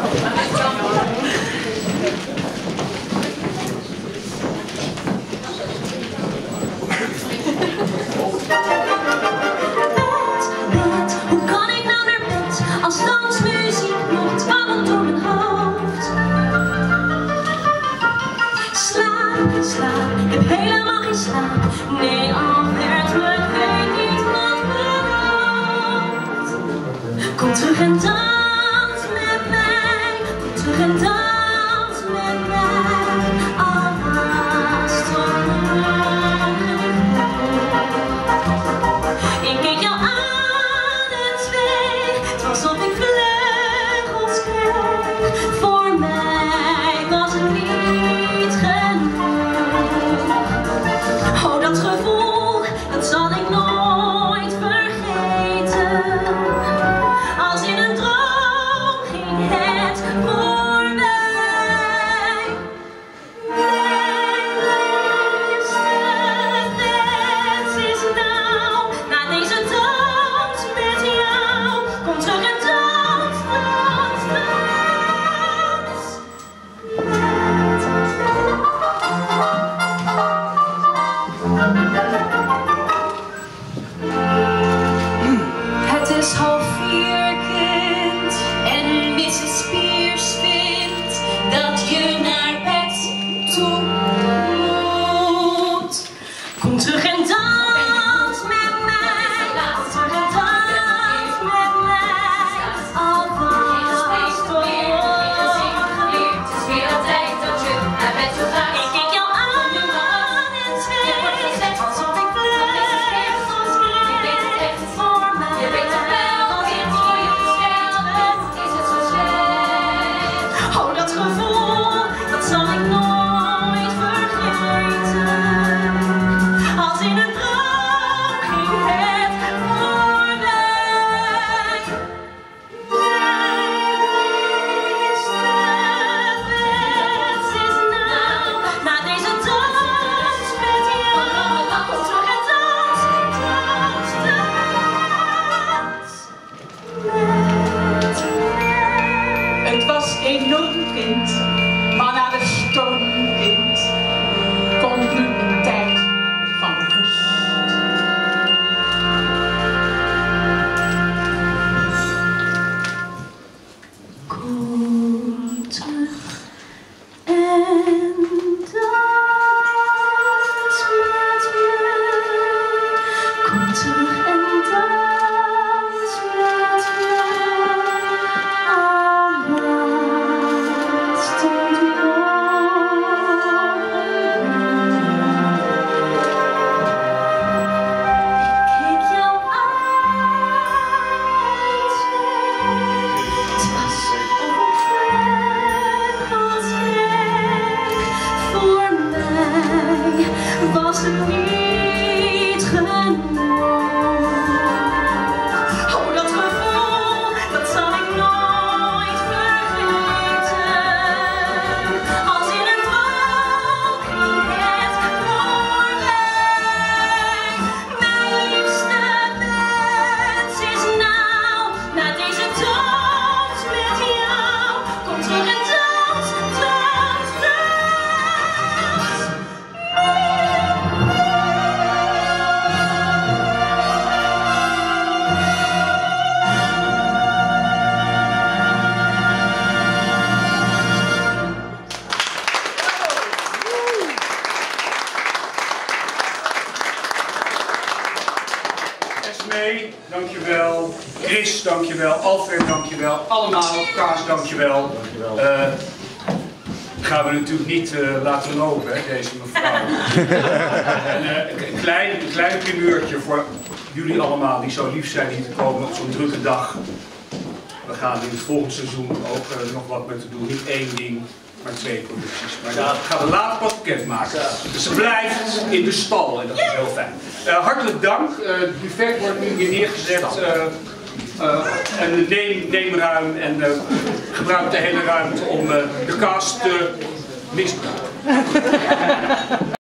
Hoe kan ik nou naar bed als dansmuziek nog dwarrelt door mijn hoofd? Slaap, slaap, ik heb helemaal geen slaap. Nee, al werd me weet niet wat beloofd. Kom terug en dans met mij, kom terug en dans met mij. Alvast ik keek jou aan en zweeg, alsof ik vleugels kreeg. Voor mij was het niet genoeg. Oh, dat gevoel, dat zal ik nooit vergeten. Als in een droom ging het voorbij. Mijn liefste wens is nou, na deze dans met jou. Kom terug en dans, dans, dans Het is 3:30, kind, en Mrs. Spears vindt dat je naar bed toe moet. Kom terug en dans met mij, kom terug en dans met mij. Alvast het is weer al tijd dat je naar bed toe gaat. Ik keek jou aan en zweeg, alsof ik vleugels kreeg. Voor mij. Je weet toch wel, als je het voor je bestelt, is het zo slecht. Oh, dat gevoel, dat zal ik nooit vergeten. Als in een droom ging het voorbij. Mijn liefste wens is nou, na deze dans met jou. Kom terug en dans, dans, dans met mij. Het was enorm, kind, maar na de storm, kind, komt nu een tijd van rust. Kom terug en dans met mij. Kom terug en dans met mij. Alvast stond ik keek jou aan en zweeg. Het was of ik vleugels kreeg. Voor mij was het niet genoeg. Oh, dat gevoel, dat zal ik nooit vergeten. Als in een droom ging het voorbij. Mijn liefste wens is nou, na deze dans met jou. Kom terug en dans, dans, dans. Esmee, dankjewel. Chris, dankjewel. Alfred, dankjewel. Allemaal, Kaas, dankjewel. Gaan we natuurlijk niet laten lopen, hè, deze mevrouw. En, een klein primeurtje voor jullie allemaal die zo lief zijn hier te komen op zo'n drukke dag. We gaan in het volgende seizoen ook nog wat met te doen. Niet 1 ding, maar 2 producties. Maar dat gaan we later pas bekendmaken. Dus ze blijft in de stal en dat is heel fijn. Hartelijk dank. Het buffet wordt nu weer neergezet. En neem ruim en gebruik de hele ruimte om de cast te misbruiken.